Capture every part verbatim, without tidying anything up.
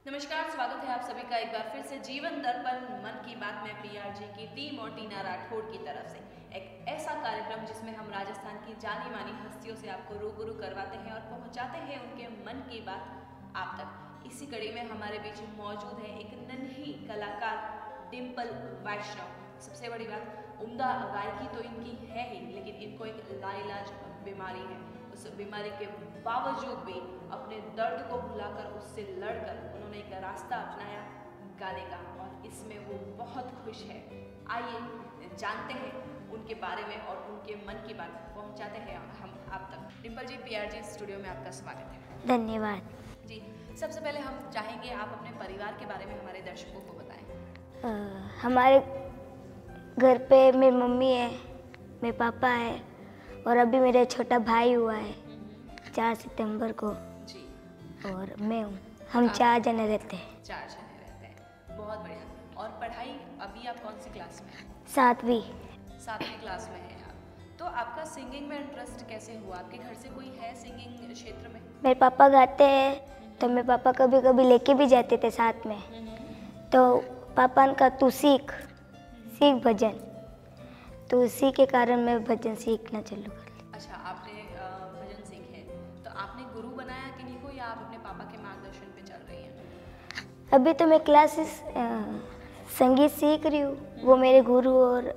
नमस्कार, स्वागत है आप सभी का एक बार फिर से जीवन दर्पण मन की बात में पीआरजी की टीम और टीना राठौड़ की तरफ से एक ऐसा कार्यक्रम जिसमें हम राजस्थान की जानी मानी हस्तियों से आपको रूबरू करवाते हैं और पहुंचाते हैं उनके मन की बात आप तक। इसी कड़ी में हमारे बीच मौजूद है एक नन्ही कलाकार डिम्पल वैष्णव। सबसे बड़ी बात, उम्दा गायकी तो इनकी है ही, लेकिन इनको एक लाइलाज बीमारी है। उस बीमारी के बावजूद भी अपने दर्द को भुलाकर उससे लड़कर उन्होंने एक रास्ता अपनाया गाने का, और इसमें वो बहुत खुश है। आइए जानते हैं उनके बारे में और उनके मन की बात पहुंचाते हैं हम आप तक। डिम्पल जी, पीआरजी स्टूडियो में आपका स्वागत है। धन्यवाद जी, सबसे पहले हम चाहेंगे आप अपने परिवार के बारे में हमारे दर्शकों को बताएं। आ, हमारे घर पे मेरी मम्मी है, मेरे पापा है और अभी मेरा छोटा भाई हुआ है चार सितंबर को जी, और मैं हूँ। हम चार जने रहते हैं। चार जने रहते हैं, बहुत बढ़िया। और पढ़ाई अभी आप कौन सी क्लास में हैं? सातवीं सातवीं क्लास में हैं आप। तो आपका सिंगिंग में इंटरेस्ट कैसे हुआ? आपके घर से कोई है सिंगिंग क्षेत्र में? मेरे पापा गाते हैं तो मेरे पापा कभी कभी लेके भी जाते थे साथ में। तो पापा ने कहा तू सीख सीख भजन, तो उसी के कारण मैं भजन सीखना चालू कर ली। अच्छा, आपने अ, भजन सीखे, तो आपने गुरु बनाया किन्हीं को या आप अपने पापा के मार्गदर्शन पे चल रही हैं? अभी तो मैं क्लासेस संगीत सीख रही हूँ, वो मेरे गुरु, और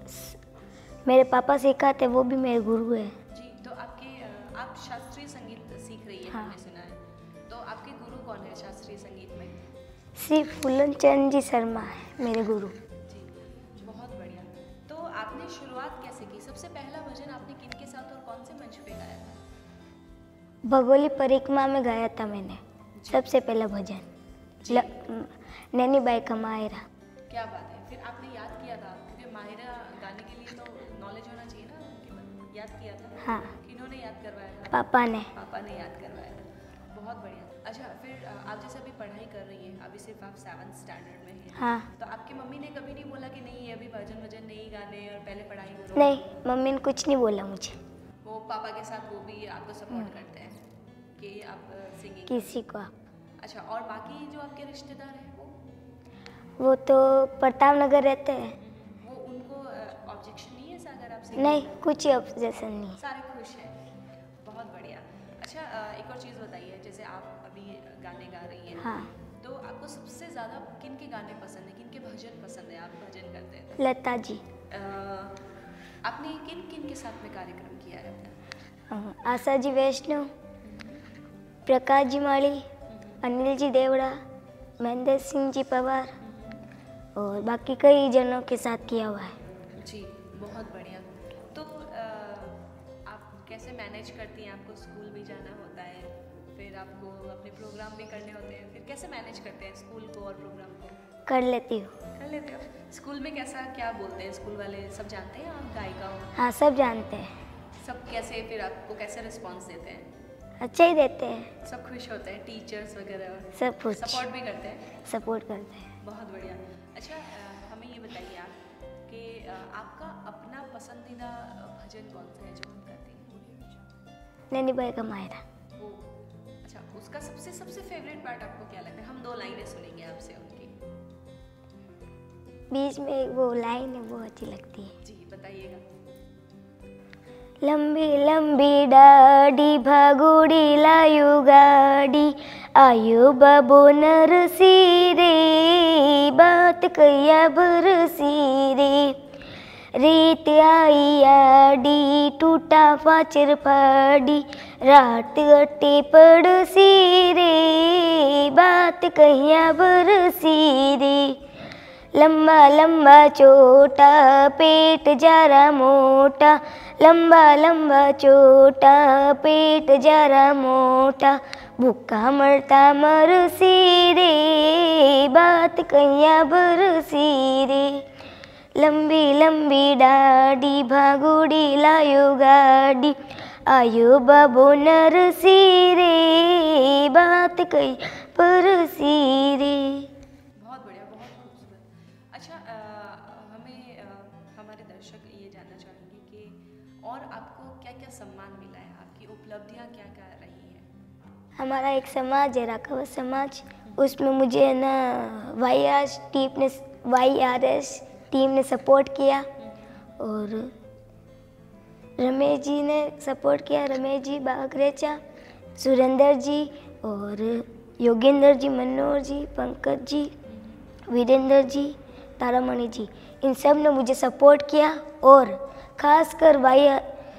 स- मेरे पापा सिखाते वो भी मेरे गुरु है। जी, तो आपके अ, आप शास्त्रीय संगीत सीख रही है, हाँ। हमने सुना है। तो आपके गुरु कौन है शास्त्रीय संगीत में? श्री फूलन चंद जी शर्मा है मेरे गुरु। जी, बहुत बढ़िया। तो आपने शुरुआत कैसे की? सबसे पहला भजन आपने किन के साथ और कौन से मंच पे गाया था? भगोली परिक्रमा में गाया था मैंने सबसे पहला भजन, ल, नैनी बाई का मायरा। क्या बात है, फिर आपने याद किया था? क्योंकि माहिरा गाने के लिए तो नॉलेज होना चाहिए ना उनके बारे। याद किया था? हाँ, किन्होंने याद करवाया था? पापा ने। पापा ने याद करवाया था। बहुत बढ़िया। अच्छा, फिर अ, आप जैसे अभी पढ़ाई कर रही हैं, अभी सिर्फ आप सेवन्थ स्टैंडर्ड में हैं। हाँ, तो आपकी मम्मी ने कभी नहीं बोला कि नहीं ये अभी भजन वजन नहीं गाने और पहले पढ़ाई करो? नहीं, मम्मी ने कुछ नहीं बोला मुझे। वो पापा के साथ वो भी आपको सपोर्ट करते हैं कि आप सिंगिंग? किसी को आप अच्छा, और बाकी जो आपके रिश्तेदार हैं वो वो तो प्रताप नगर रहते हैं। वो उनको ऑब्जेक्शन नहीं है ऐसा अगर आप singing नहीं, करते हैं? कुछ ही ऑब्जेक्शन नहीं। सारे खुश हैं, बहुत बढ़िया। अच्छा, अ, एक और चीज़ बताइए, जैसे आप अभी गाने गा रही हैं, हाँ, तो आपको सबसे ज़्यादा किन के गाने पसंद है, किन के भजन पसंद है? आप भजन करते हैं लता जी, अ, आपने किन किन के साथ में कार्यक्रम किया है अपना? अ, आशा जी वैष्णव, प्रकाश जी माली, अनिल जी देवड़ा, महेंद्र सिंह जी पवार और बाकी कई जनों के साथ किया हुआ है। जी, बहुत बढ़िया। तो अ, आप कैसे मैनेज करती हैं? आपको स्कूल भी जाना होता है, फिर आपको अपने प्रोग्राम भी करने होते हैं, फिर कैसे मैनेज करते हैं स्कूल को और प्रोग्राम को? कर लेती हूँ। कर लेते हो? स्कूल में कैसा क्या बोलते हैं स्कूल वाले? सब जानते हैं आप गायिका हो? हाँ, सब जानते हैं। सब कैसे, फिर आपको कैसे रिस्पॉन्स देते हैं? अच्छा ही देते हैं, सब खुश होते हैं, टीचर्स वगैरह सब कुछ सपोर्ट भी करते हैं? सपोर्ट करते हैं। बहुत बढ़िया। अच्छा, अ, हमें ये बताइए आप कि अ, आपका अपना पसंदीदा भजन कौन सा है जो हम गाते हैं? नैनी बाई का मायरा। वो अच्छा, उसका सबसे सबसे फेवरेट पार्ट आपको क्या लगता है? हम दो लाइनें सुनेंगे आपसे उनकी। बीच में एक वो लाइन है, वो अच्छी लगती है। जी, बताइएगा। लंबी लंबी डाडी भागोड़ी लायु गाड़ी, आयु बाबो नरसी रे, बात कैया भरसी रे, रीत आई आडी टूटा फाचर फाड़ी, रात अटे पड़सी रे, बात कैया भरसी रे, लंबा लंबा चोटा पेट जरा मोटा, लंबा लंबा चोटा पेट जरा मोटा, भूखा मरता मरसी रे, बात कैया बरसी रे, लंबी लंबी डाडी भागोड़ी लायो गाड़ी, आयो बाबो नरसी रे, बात कई परसी रे। बहुत बढ़िया, बहुत खूबसूरत। अच्छा, अ, हमें अ, हमारे दर्शक ये जानना चाहेंगे कि और आपको क्या क्या सम्मान मिला है, आपकी उपलब्धियां क्या क्या रही हैं? हमारा एक समाज है, राखावत समाज, उसमें मुझे ना वाई आर टीम ने वाई आर एस टीम ने सपोर्ट किया और रमेश जी ने सपोर्ट किया, रमेश जी बागरेचा, सुरेंद्र जी और योगेंद्र जी, मनोहर जी, पंकज जी, वीरेंद्र जी, तारामणि जी, इन सब ने मुझे सपोर्ट किया। और ख़ासकर वाई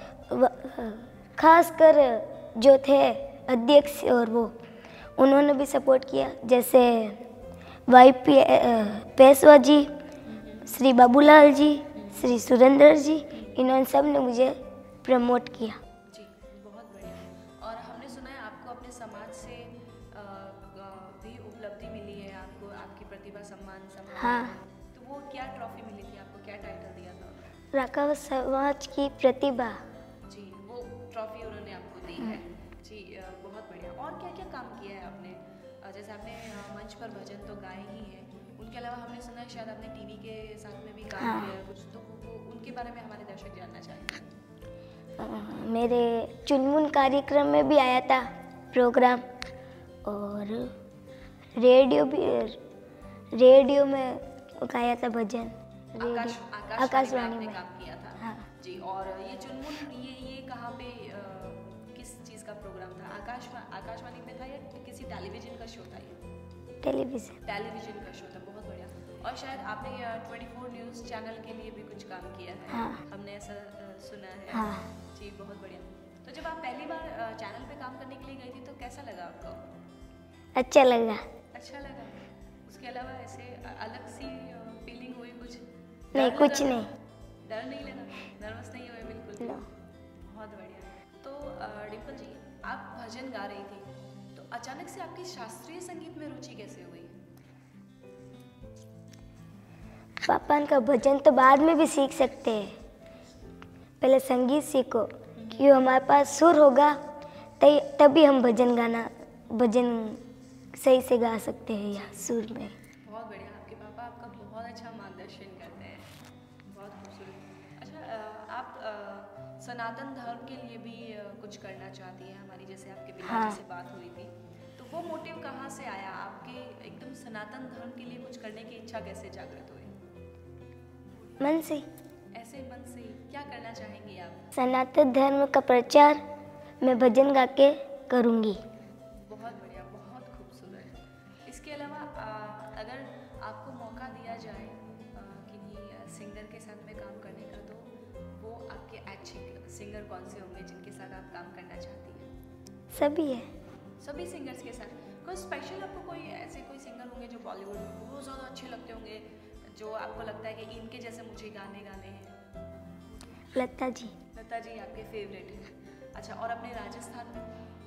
ख़ासकर जो थे अध्यक्ष और वो उन्होंने भी सपोर्ट किया, जैसे वाई पी पेशवा जी, श्री बाबूलाल जी, श्री सुरेंद्र जी, इन्होंने सब ने मुझे प्रमोट किया। जी, बहुत बढ़िया। और हमने सुना है आपको अपने समाज से अ, भी उपलब्धि मिली है, आपको आपकी प्रतिभा सम्मान सम्मान हाँ। तो वो क्या ट्रॉफी मिली थी आपको, क्या टाइटल दिया था? राकाव समाज की प्रतिभा। जी, वो ट्रॉफी उन्होंने आपको दी है। जी, अ, बहुत बढ़िया। और क्या क्या काम किया है आपने? अ, जैसे आपने अ, मंच पर भजन तो गाए ही हैं, उनके अलावा हमने सुना है शायद आपने टीवी के साथ में भी काम हाँ। किया है कुछ, तो वो उनके बारे में हमारे दर्शक जानना चाहेंगे। अ, मेरे चुनमुन कार्यक्रम में भी आया था प्रोग्राम, और रेडियो भी रेडियो में गाया था भजन। रेडियो आकाश आकाशवाणी में आकाशवाणी आपने में। काम किया था। हाँ। जी, और ये चुनमुन ये ये कहाँ पे अ, किस चीज़ का प्रोग्राम था? आकाश आकाशवाणी में था या किसी टेलीविजन का शो था ये? टेलीविज़न। टेलीविजन का शो था, बहुत बढ़िया। और शायद आपने ट्वेंटी फोर न्यूज़ चैनल के लिए भी कुछ काम किया है। हाँ। हमने ऐसा अ, सुना है। हाँ। जी, बहुत बढ़िया। तो जब आप पहली बार अ, चैनल पे काम करने के लिए गई थी तो कैसा लगा आपको? अच्छा लगा। अच्छा लगा। उसके अलावा ऐसे अ- अलग सी फीलिंग हुई कुछ? नहीं, डर कुछ लगा? नहीं। डर नहीं लगा? नर्वस नहीं हुए बिल्कुल भी? No. बहुत बढ़िया। तो अ, डिम्पल जी, आप भजन गा रही थी, तो अचानक से आपकी शास्त्रीय संगीत में रुचि कैसे हुई? पापा का भजन तो बाद में भी सीख सकते हैं, पहले संगीत सीखो, क्यों हमारे पास सुर होगा तभी तभी हम भजन गाना भजन सही से गा सकते हैं या सुर में। बहुत बढ़िया। आपके पापा आपका बहुत अच्छा मार्गदर्शन करते हैं, बहुत खूबसूरत। अच्छा, अ, आप अ, सनातन धर्म के लिए भी अ, कुछ करना चाहती हैं हमारी, जैसे आपके पिताजी हाँ। से बात हुई थी, तो वो मोटिव कहाँ से आया आपके? एकदम सनातन धर्म के लिए कुछ करने की इच्छा कैसे जागृत हुई? मन से। ऐसे मन से क्या करना चाहेंगी आप? सनातन धर्म का प्रचार मैं भजन गा के करूँगी। बहुत बढ़िया, बहुत खूबसूरत। इसके अलावा अ, अगर आपको मौका दिया जाए अ, किन्हीं सिंगर के साथ में काम करने का, तो वो आपके ऐच्छिक सिंगर कौन से होंगे जिनके साथ आप काम करना चाहती हैं? सभी है। सभी सिंगर्स के साथ? कोई स्पेशल आपको कोई ऐसे कोई सिंगर होंगे जो बॉलीवुड में बहुत ज़्यादा अच्छे लगते होंगे, जो आपको लगता है कि इनके जैसे मुझे गाने गाने हैं? लता जी। लता जी आपके फेवरेट हैं? अच्छा, और अपने राजस्थान में?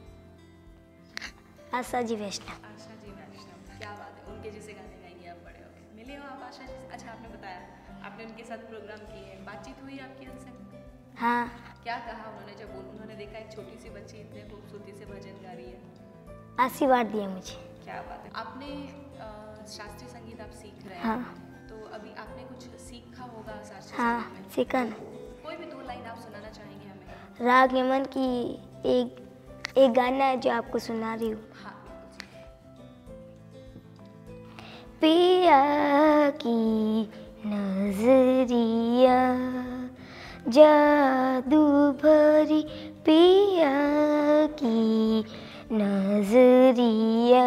आशा जी वैष्णव। आशा जी वैष्णव, क्या बात है, उनके जैसे गाने गाएंगे आप बड़े होके। मिले हो आप आशा जी से? अच्छा, आपने बताया आपने उनके साथ प्रोग्राम किए हैं, बातचीत हुई आपकी उनसे? हाँ। क्या कहा उन्होंने जब उन्होंने देखा एक छोटी सी बच्ची इतने खूबसूरती से भजन गा रही है? आशीर्वाद दिया मुझे। क्या बात है। आपने अ, शास्त्रीय संगीत आप सीख रहे हैं। हाँ। तो अभी आपने कुछ सीखा होगा शास्त्रीय हाँ, संगीत में? सीखा ना। कोई भी दो लाइन आप सुनाना चाहेंगे हमें? राग यमन की एक एक गाना है जो आपको सुना रही हूँ। हाँ, पिया की नजरिया जादू भरी, पिया की नजरिया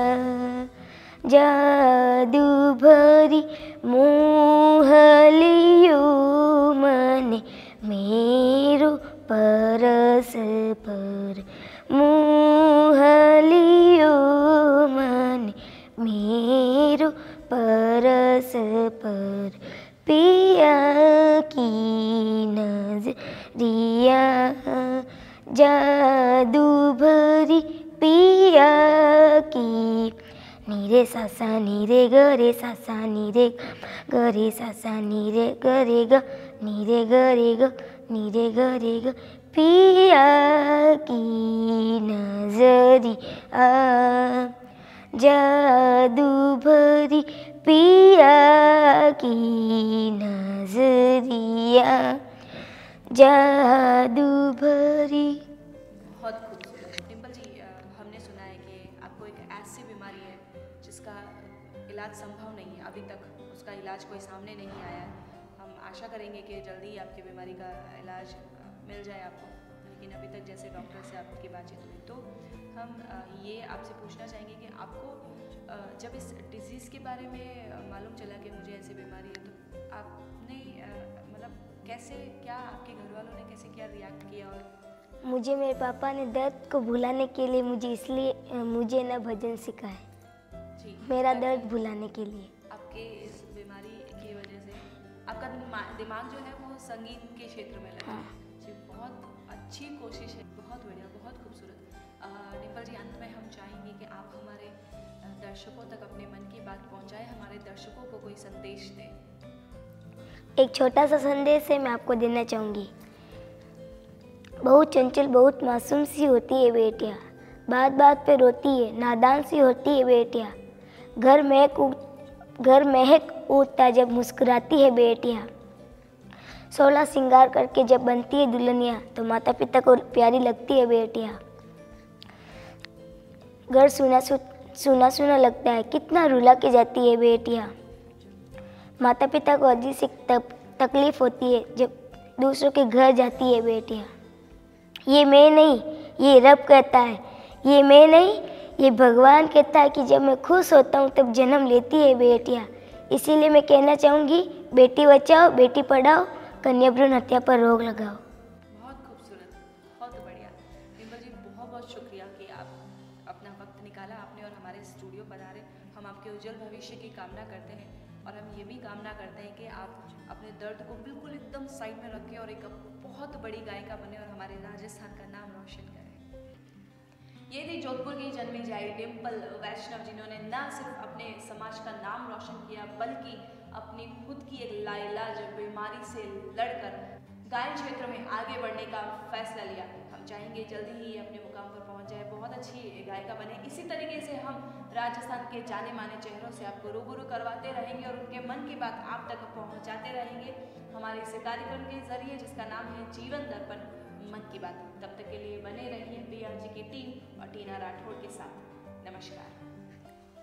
जादू भरी, मोह लियो मने मेरो परस पर, मोह लियो मने मेरो परस पर, पिया की नजरिया जादू भरी, पिया की। नीरे सासा नीरे गरे सासा नीरे गरे सासा नीरे गरे ग नीरे गरे ग नीरे गरे ग, पिया की नजरिया जादू भरी, पिया की नजरिया जादू भरी। बहुत खूबसूरत। डिम्पल जी, अ, हमने सुना है कि आपको एक ऐसी बीमारी है जिसका जिसका इलाज संभव नहीं है, अभी तक उसका इलाज कोई सामने नहीं आया है। हम आशा करेंगे कि जल्दी ही आपकी बीमारी का इलाज मिल जाए आपको, लेकिन अभी तक जैसे डॉक्टर से आपकी बातचीत हुई तो हम ये आपसे पूछना चाहेंगे कि आपको जब इस डिज़ीज़ के बारे में मालूम चला कि मुझे ऐसी बीमारी है, तो आपने मतलब कैसे, क्या आपके घर वालों ने कैसे क्या रिएक्ट किया? और मुझे मेरे पापा ने दर्द को भुलाने के लिए मुझे इसलिए मुझे ना भजन सिखाए जी, मेरा दर्द भुलाने के लिए। आपके इस बीमारी की वजह से आपका दिमाग जो है वो संगीत के क्षेत्र में लगा। हाँ। जी, बहुत अच्छी कोशिश है, बहुत बढ़िया, बहुत खूबसूरत। डिम्पल जी, अंत में हम चाहेंगे कि आप हमारे दर्शकों तक अपने मन की बात पहुंचाएं, हमारे दर्शकों को कोई संदेश दें। एक छोटा सा संदेश है मैं आपको देना चाहूँगी। बहुत चंचल, बहुत मासूम सी होती है बेटियाँ, बात बात पे रोती है, नादान सी होती है बेटियाँ, घर महक घर महक उठता जब मुस्कुराती है बेटियाँ, सोलह श्रृंगार करके जब बनती है दुल्हनिया तो माता पिता को प्यारी लगती है बेटियाँ। घर सुना सुना सुना लगता है, कितना रुला के जाती है बेटियाँ, माता पिता को अजीब सी तकलीफ होती है जब दूसरों के घर जाती है बेटियाँ। ये मैं नहीं, ये रब कहता है, ये मैं नहीं, ये भगवान कहता है कि जब मैं खुश होता हूँ तब जन्म लेती है बेटियाँ। इसीलिए मैं कहना चाहूँगी, बेटी बचाओ, बेटी पढ़ाओ, कन्या भ्रूण हत्या पर रोक लगाओ। बहुत खूबसूरत, बहुत बढ़िया। डिम्पल जी, बहुत बहुत शुक्रिया कि आप अपना वक्त निकाला आपने और हमारे स्टूडियो पधारे। हम आपके उज्जवल भविष्य की कामना करते हैं और हम ये भी कामना करते हैं कि आप अपने दर्द को बिल्कुल एकदम साइड में रखें और एक बहुत बड़ी गायिका बने और हमारे राजस्थान का नाम रोशन करें। ये थी जोधपुर की जन्मी जाई डिम्पल वैष्णव, जिन्होंने न सिर्फ अपने समाज का नाम रोशन किया बल्कि अपनी खुद की एक लाइलाज बीमारी से लड़कर गायन क्षेत्र में आगे बढ़ने का फैसला लिया। हम चाहेंगे जल्दी ही अपने मुकाम पर पहुंच जाए, बहुत अच्छी गायिका बने। इसी तरीके से हम राजस्थान के जाने माने चेहरों से आपको रूबरू करवाते रहेंगे और उनके मन की बात आप तक पहुंचाते रहेंगे हमारे इस कार्यक्रम के जरिए, जिसका नाम है जीवन दर्पण मन की बात। तब तक के लिए बने रहिए बी आर जी की टीम और टीना राठौड़ के साथ। नमस्कार।